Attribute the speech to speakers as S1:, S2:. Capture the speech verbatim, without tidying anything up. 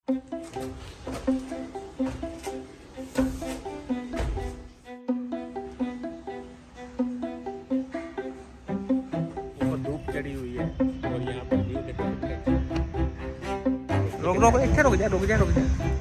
S1: धूप चढ़ी हुई है और यहाँ पर व्यू देखो।
S2: रोक रोक, एक रुक जा रुक जा रुक जा।